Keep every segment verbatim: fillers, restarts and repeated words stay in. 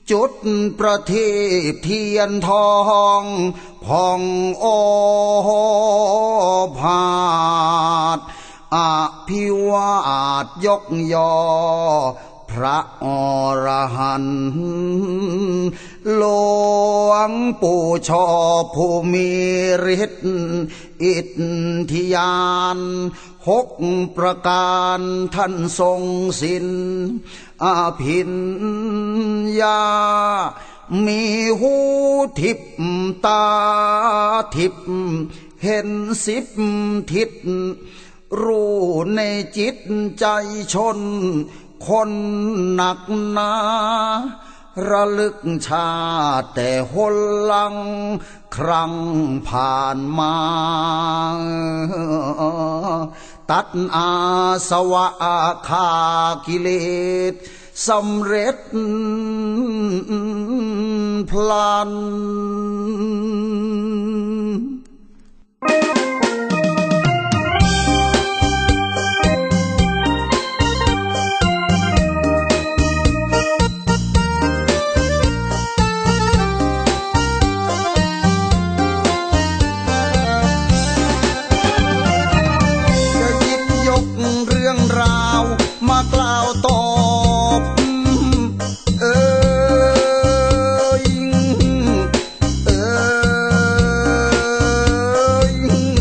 จุดประทีปเทียนทองพองโอภาสอภิวาทยกยอพระอรหันต์หลวงปู่ชอบผู้มีฤทธิ์อิทธิญาณหกประการท่านทรงสินอภิญญามีหูทิพตาทิพเห็นสิบทิศรู้ในจิตใจชนคนหนักหนาระลึกชาติแต่หนหลังครั้งผ่านมาตัดอาสวะขากิเลสสำเร็จพลันกล่าวตอบเอ้ยเอ้ย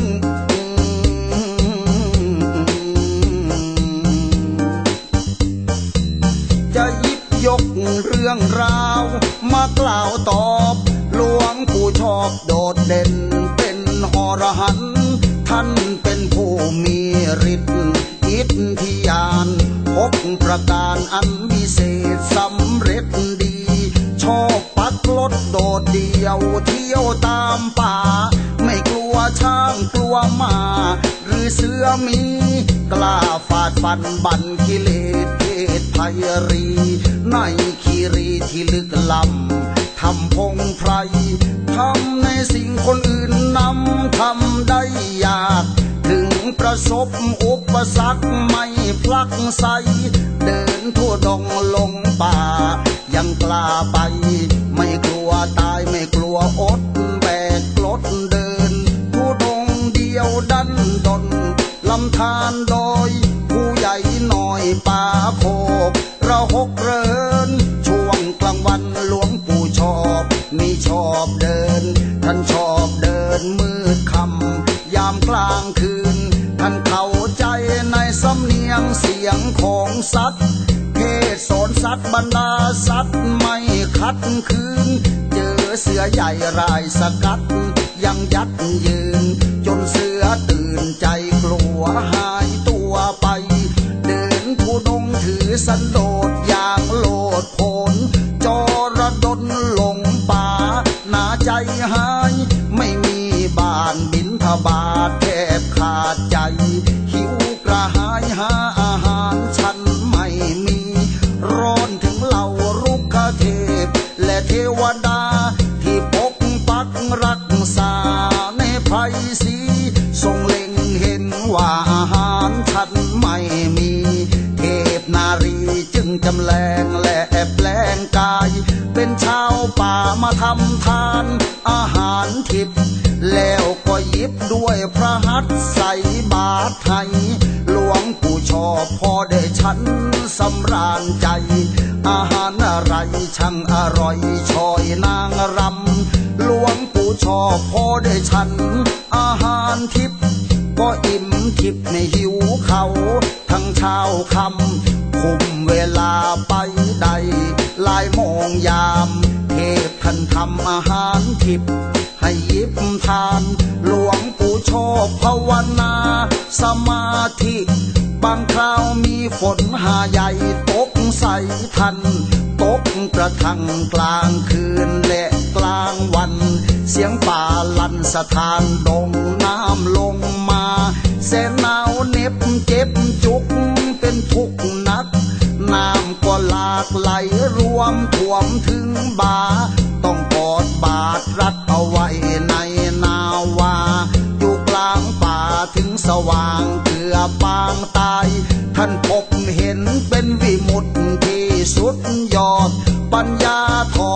จะหยิบยกเรื่องราวมากล่าวตอบหลวงปู่ชอบโดดเด่นเป็นอรหันต์ท่านเป็นผู้มีฤทธิ์อิทธิญาณหกประการอันวิเศษสำเร็จดีชอบปักรถโดดเดี่ยวเที่ยวตามป่าไม่กลัวช้างกลัวม้าหรือเสือมีกล้าฟาดฟันบั่นกิเลสเพศภัยรีในคีรีที่ลึกล้ำทำพงไพรทำในสิ่งคนอื่นนำทำได้ยากถึงประสบอุปสรรคไม่พลักไสเดินทั่วดงลงป่ายังกล้าไปไม่กลัวตายไม่กลัวอดแบกรถเดินทั่วดงเดียวดันดนลำธารโดยผู้ใหญ่หน่อยป่าโคกระหกเรินช่วงกลางวันหลวงปู่ชอบมีชอบเดินท่านชอบเดินมืดค่ำยามกลางคืนท่านเข้าใจในสำเนียงเสียงของสัตว์เพศสอนสัตว์บรรดาสัตว์ไม่ขัดคืนเจอเสือใหญ่รายสกัดยังยัดยืนจนเสือตื่นใจกลัวหายตัวไปเดินผู้ดงถือสันโดษอย่างโลดโผนจรดลลงป่าหนาใจหายไม่มีบ้านบิณฑบาตแทบขาดใจหิวกระหายหาอาหารฉันไม่มีร้อนถึงเหล่ารุกขเทพและเทวดาที่ปกปักรักษาในไพรศรีทรงเล็งเห็นว่าอาหารฉันไม่มีเทพนารีจึงจำแรงและแปลงกายเป็นชาวป่ามาทำทานอาหารทิพย์แล้วก็หยิบด้วยพระหัตถ์ใส่บาตรให้หลวงปู่ชอบพอได้ฉันสำราญใจอาหารอะไรช่างอร่อยชอยนางรำหลวงปู่ชอบพอได้ฉันอาหารทิพย์ก็อิ่มทิพย์ในหิวเขาทั้งเช้าค่ำคุมเวลาไปได้หลายโมงยามเทพท่านทำอาหารทิพย์ให้หยิบทานหลวงปู่ชอบภาวนาสมาธิบางคราวมีฝนหาใหญ่ตกใส่ทันตกกระทั่งกลางคืนและกลางวันเสียงป่าลั่นสถานดงน้ำลงมาแสนหนาวเหน็บเจ็บจุกเป็นทุกข์นักน้ำก็หลากไหลรวมท่วมถึงบ่าต้องกอดบาตรรัดเอาไว้ในนาวาอยู่กลางป่าถึงสว่างเกือบปางตายท่านพบเห็นเป็นวิมุตติที่สุดยอดปัญญาท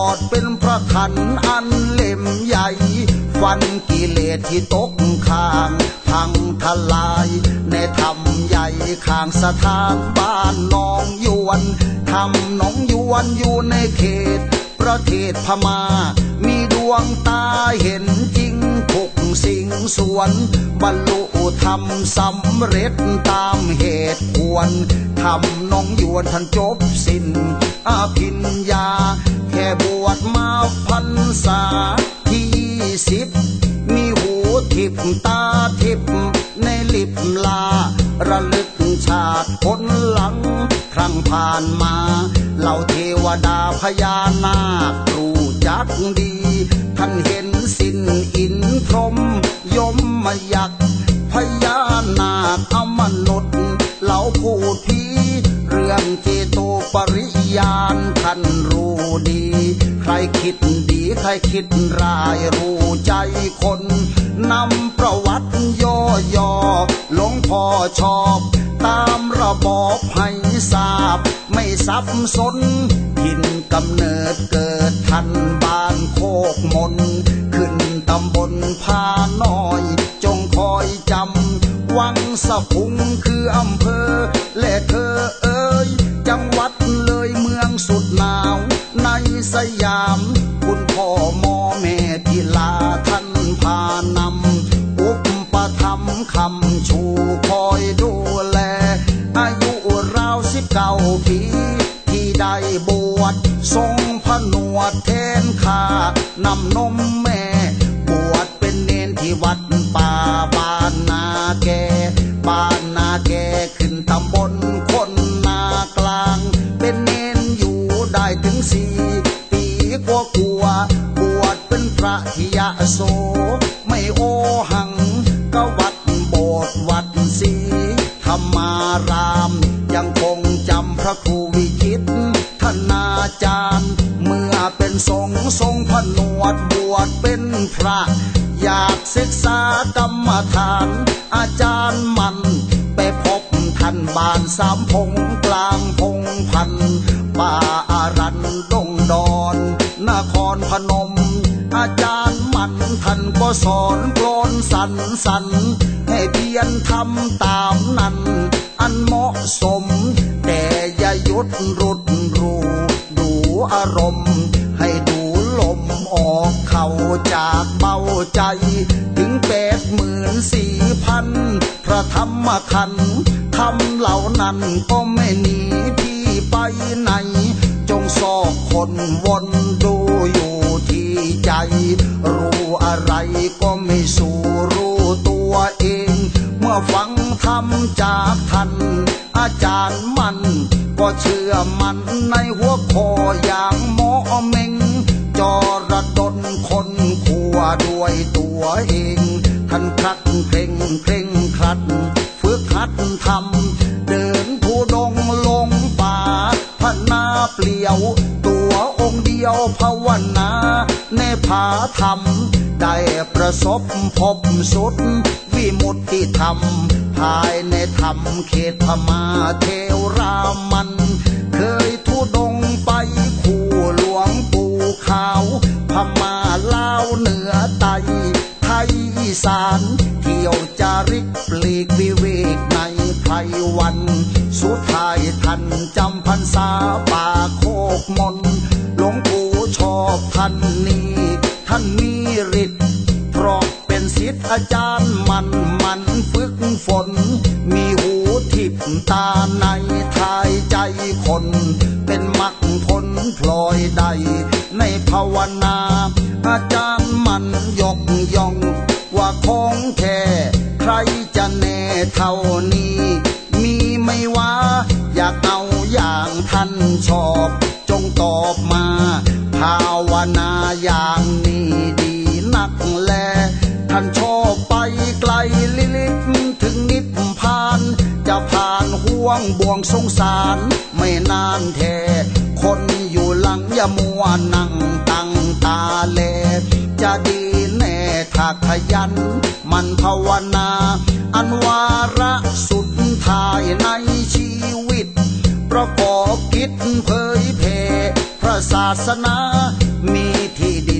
ขันอันเล่มใหญ่ฟันกิเลสที่ตกข้างพังทลายในธรรมใหญ่ข้างสถานบ้านน้องยวนทำน้องยวนอยู่ในเขตประเทศพม่ามีดวงตาเห็นจริงทุกสิ่งส่วนบรรลุธรรมสำเร็จตามเหตุควรทำน้องยวนท่านจบสิ้นอภิญญาแค่บวชมาพรรษาที่สิบมีหูทิพตาทิพในลิบลาระลึกชาติพ้นหลังครั้งผ่านมาเหล่าเทวดาพญานาครู้จักดีท่านเห็นสิ้นอินพรหมยมมายักษ์พญานาคอมนุษย์เหล่าพูดผีเรื่องเจโตปริยานท่านรู้ดีใครคิดดีใครคิดร้ายรู้ใจคนนำประวัติย่อย่อหลวงพ่อชอบตามระบอบให้ทราบไม่สับสนถิ่นกำเนิดเกิดทันบ้านโคกมนขึ้นตำบลพาน้อยจงคอยจำวังสะพุงคืออำเภอและเธอเอ๋ยจังหวัดเลยเมืองสุดหนาวในสยามคุณพ่อมอแม่พิลาท่านพานำอุปถัมภ์คำชูคอยดูแลอายุราวสิบเก้าปีที่ได้บวชทรงผนวดแทนข้านำนมแม่บวชเป็นเนนที่วัดป่าบ้านนาแกบ้านนาแกขึ้นตำบลคนนากลางเป็นเนนอยู่ได้ถึงสี่ปีกว่ากว่าบวชเป็นพระที่ยโสไม่โอหังก็วัดโบสถ์วัดศรีธรรมารามยังคงจำพระครูวิจิตรท่านอาจารย์เมื่อเป็นสงฆ์ทรงผนวดบวชเป็นพระอยากศึกษากรรมฐานอาจารย์มันไปพบท่านบ้านสามพงกลางพงพันป่าอารันดงดอนนครพนมอาจารย์มันท่านก็สอนกลอนสันสันให้เพียรทำตามนั้นอันเหมาะสมแต่อย่าหยุดรุดรูดูอารมณ์ให้ดูลมออกเข้าจากเบาใจถึงแปดหมื่นสี่พันพระธรรมขันธ์ทำเหล่านั้นก็ไม่หนีที่ไปไหนจงซอกคนวนดูอยู่ที่ใจรู้อะไรก็ไม่สู้รู้ตัวเองเมื่อฟังธรรมจากท่านอาจารย์มันก็เชื่อมันในหัวข้ออย่างหมอเม็งจอระดนคนขัวด้วยตัวเองท่านคลัดเคร่งเคร่งครัดฝึกหัดทำเดินผู้ดงลงป่าพนาเปลี่ยวตัวองค์เดียวภาวนาในผาธรรมได้ประสบพบสุดวิมุตติธรรมภายในธรรมเขตพม่าเทวรามันเคยทุดงไปคู่หลวงปู่ขาวพม่าลาวเหนือใต้ไทยอีสานเที่ยวจาริกปลีกวิเวกในไพรวันสุดท้ายท่านจำพรรษาป่าโคกมนหลวงปู่ชอบท่านนี้ท่านมีฤทธิ์เพราะเป็นศิษย์อาจารย์มันมันฝึกฝนมีหูทิพตาในทายใจคนเป็นมรรคผลพลอยใดในภาวนาอาจารย์มันยกย่องว่าของแท้ใครจะแน่เท่านี้มีไม่ว่าอยากเอาอย่างท่านชอบจงตอบมาภาวนาอย่างนี้ดีนักแลท่านชอบไปไกลลิลิตถึงนิพพานจะผ่านห่วงบ่วงสงสารไม่นานแท้คนอยู่หลังอย่ามัวนั่งตั้งตาแลจะดีแน่ถ้าขยันมันภาวนาอันวาระสุดท้ายในชีวิตประกอบกิจเผยแผ่พระศาสนามีที่ดี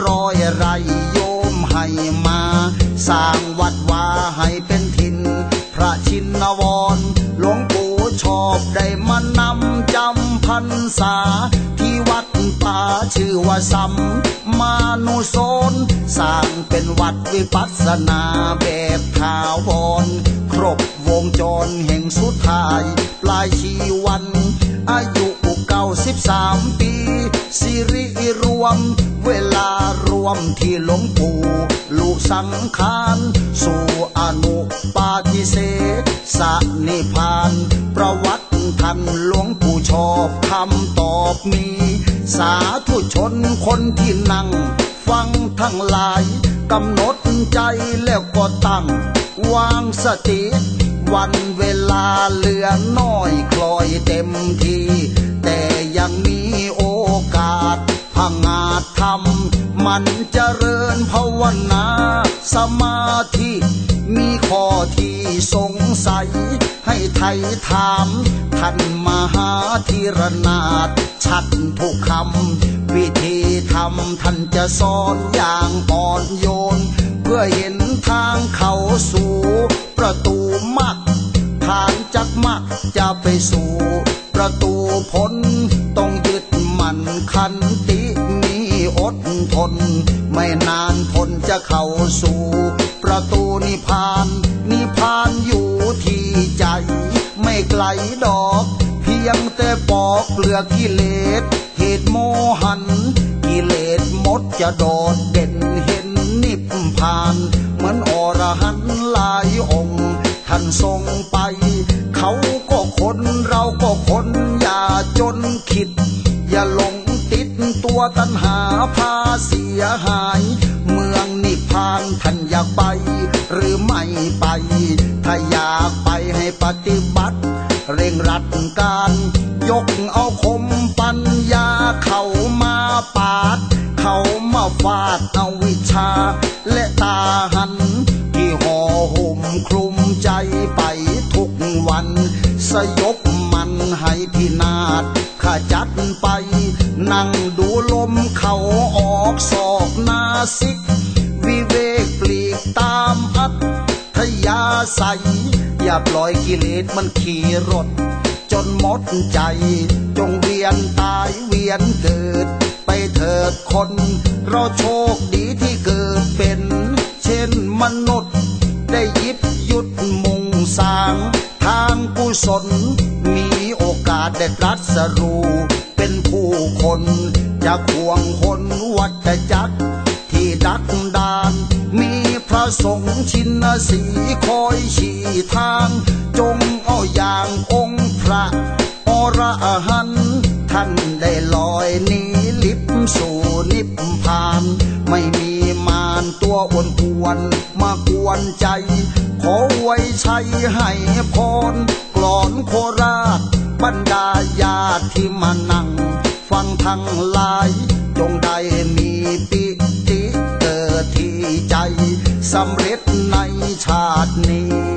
ร้อยไรโยมให้มาสร้างวัดวาให้เป็นถิ่นพระชินวรหลวงปู่ชอบได้มานำจำพรรษาที่วัดป่าชื่อว่าสัมมานุโสนสร้างเป็นวัดวิปัสสนาแบบถาวรครบวงจรแห่งสุดท้ายปลายชีวันอายุเก้าสิบสามปีสิริรวมเวลารวมที่หลวงปู่ลุสังขารสู่อนุปาทิเสสนิพพานประวัติท่านหลวงปู่ชอบคำตอบมีสาธุชนคนที่นั่งฟังทั้งหลายกำหนดใจแล้วก็ตั้งวางสติวันเวลาเหลือน้อยคล้อยเต็มทีแต่ยังมีโอกาสพังอาจทำมันเจริญภาวนาสมาธิมีข้อที่สงสัยให้ไทยถามท่านมหาธีรนาถชัดทุกคำวิธีทำท่านจะสอนอย่างอ่อนโยนเพื่อเห็นทางเข้าสู่ประตูมรรคทางจากมรรคจะไปสู่ประตูพ้นต้องยึดมั่นขันติมีอดทนไม่นานพ้นจะเข้าสู่ประตูนิพพานนิพพานอยู่ที่ใจไม่ไกลดอกเพียงแต่ปอกเปลือกกิเลสเหตุโมหันกิเลสหมดจะโดดเด่นเห็นนิพพานเหมือนอรหันต์หลายองค์ท่านทรงไปเขาก็คนเราก็คนอย่าจนคิดอย่าหลงติดตัวตัณหาพาเสียหายเมืองนิพพานท่านอยากไปหรือไม่ไปถ้าอยากไปให้ปฏิบัติเร่งรัดการยกเอาคมปัญญาเข้ามาปาดเข้ามาฟาดเอาวิชาและตาหันที่ห่อหุ้มคลุมใจไปทุกวันสยบมันให้พินาศขจัดไปนั่งดูลมเข้าออกศอกนาสิกวิเวกปลีกตามอัธยาศัยอย่าปล่อยกิเลสมันขี่รถจนหมดใจจงเวียนตายเวียนเกิดไปเถิดคนเราโชคดีที่เกิดเป็นเช่นมนุษย์ได้ยิบยุดมุ่งสร้างทางกุศลมีโอกาสได้ตรัสรู้เป็นผู้คนจะควงคนวัฏจักรที่ดักดานมีพระสงฆ์ชินสีคอยชี้ทางจงเอาอย่างองค์พระอรหันต์ท่านได้ลอยหนีลิบสู่นิพพานไม่มีมารตัวอ้วนอ้วนมากวนใจขอไว้ใช้ให้พรกลอนโคราชบรรดาญาติที่มานั่งฟังทั้งหลายจงได้มีปิติเกิดที่ใจสำเร็จในชาตินี้